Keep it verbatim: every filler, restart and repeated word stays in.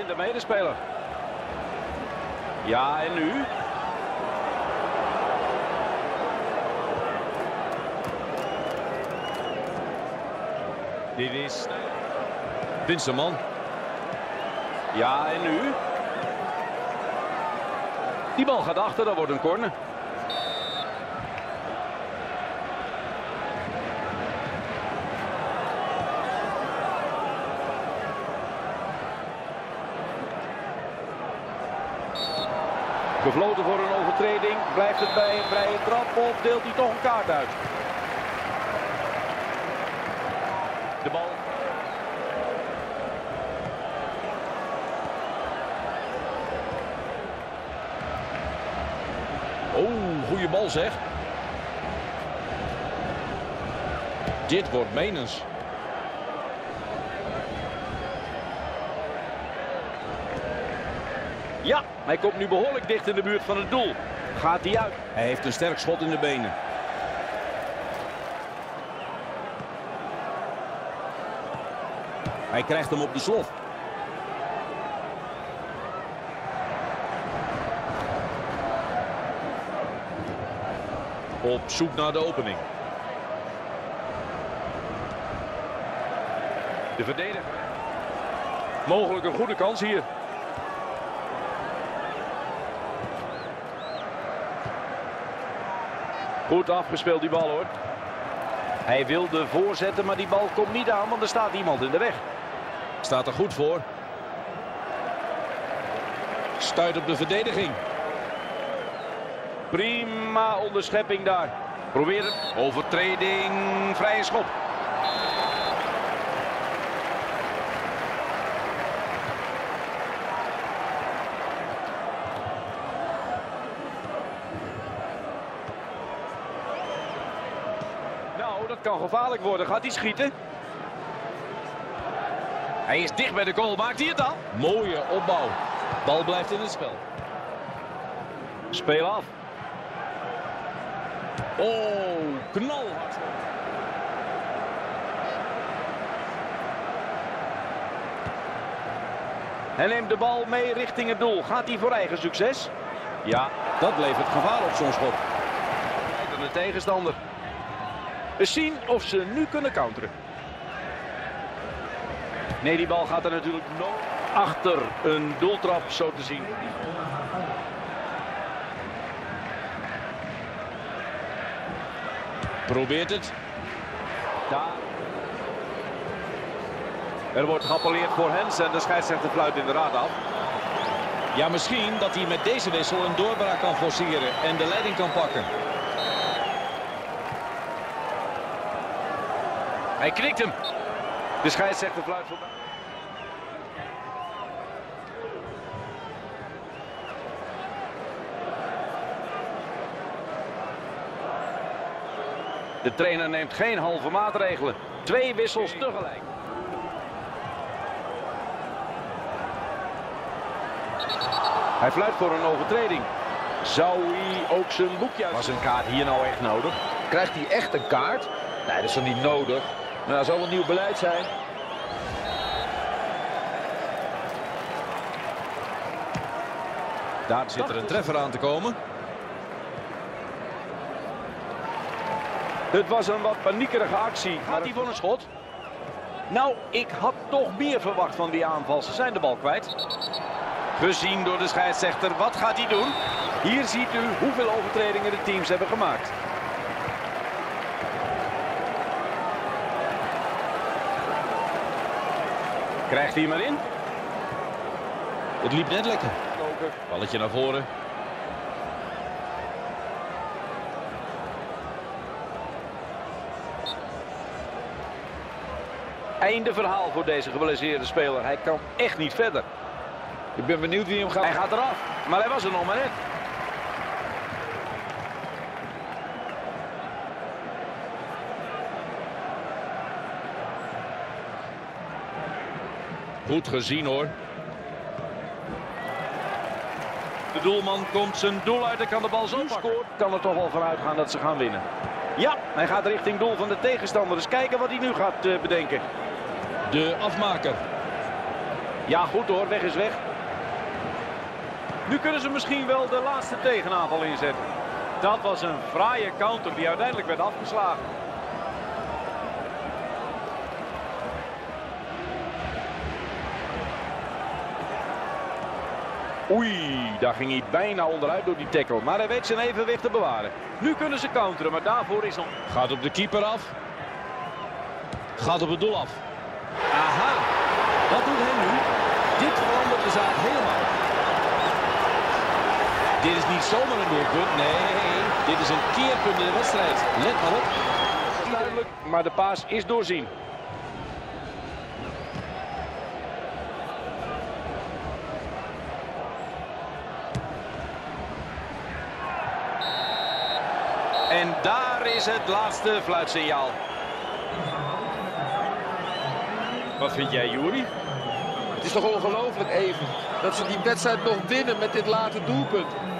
de medespeler. Ja, en nu? Dit is Winsterman. Ja, en nu? Die bal gaat achter, dat wordt een corner. Gefloten voor een overtreding. Blijft het bij een vrije trap of deelt hij toch een kaart uit? De bal. Oh, goede bal zeg. Dit wordt menens. Ja, hij komt nu behoorlijk dicht in de buurt van het doel. Gaat hij uit? Hij heeft een sterk schot in de benen. Hij krijgt hem op de slof. Op zoek naar de opening. De verdediger. Mogelijk een goede kans hier. Goed afgespeeld die bal hoor. Hij wilde voorzetten, maar die bal komt niet aan, want er staat iemand in de weg. Staat er goed voor. Stuit op de verdediging. Prima onderschepping daar. Probeer het. Overtreding, vrije schop. Nou, dat kan gevaarlijk worden. Gaat hij schieten? Hij is dicht bij de goal. Maakt hij het al? Mooie opbouw. Bal blijft in het spel. Speel af. Oh, knalhard. Hij neemt de bal mee richting het doel. Gaat hij voor eigen succes? Ja. Dat levert gevaar op zo'n schot. Aan de tegenstander. Eens zien of ze nu kunnen counteren. Nee, die bal gaat er natuurlijk nog achter. Een doeltrap zo te zien. Probeert het. Daar. Er wordt geappelleerd voor Hens en de scheidsrechter fluit inderdaad af. Ja, misschien dat hij met deze wissel een doorbraak kan forceren en de leiding kan pakken. Hij knikt hem. De scheidsrechter fluit voorbij. De trainer neemt geen halve maatregelen. Twee wissels tegelijk. Hij fluit voor een overtreding. Zou hij ook zijn boekje uit... Was een kaart hier nou echt nodig? Krijgt hij echt een kaart? Nee, dat is toch niet nodig? Nou, dat zal wel nieuw beleid zijn. Daar zit er een treffer aan te komen. Het was een wat paniekerige actie. Gaat hij voor een schot? Nou, ik had toch meer verwacht van die aanval. Ze zijn de bal kwijt. Gezien door de scheidsrechter. Wat gaat hij doen? Hier ziet u hoeveel overtredingen de teams hebben gemaakt. Krijgt hij hem erin? Het liep net lekker. Balletje naar voren. Einde verhaal voor deze geblesseerde speler. Hij kan echt niet verder. Ik ben benieuwd wie hem gaat... Hij gaat eraf, maar hij was er nog maar net. Goed gezien hoor. De doelman komt zijn doel uit en kan de bal zo scoort. Kan er toch wel vanuit gaan dat ze gaan winnen. Ja, hij gaat richting doel van de tegenstander. Dus kijken wat hij nu gaat uh, bedenken. De afmaker. Ja, goed hoor, weg is weg. Nu kunnen ze misschien wel de laatste tegenaanval inzetten. Dat was een fraaie counter die uiteindelijk werd afgeslagen. Oei, daar ging hij bijna onderuit door die tackle. Maar hij weet zijn evenwicht te bewaren. Nu kunnen ze counteren, maar daarvoor is nog... Gaat op de keeper af. Gaat op het doel af. Aha, wat doet hij nu? Dit verandert de zaak helemaal. Dit is niet zomaar een doelpunt, nee. Dit is een keerpunt in de wedstrijd. Let maar op. Duidelijk, maar de paas is doorzien. En daar is het laatste fluitsignaal. Wat vind jij, Juri? Het is toch ongelooflijk even dat ze die wedstrijd nog winnen met dit late doelpunt.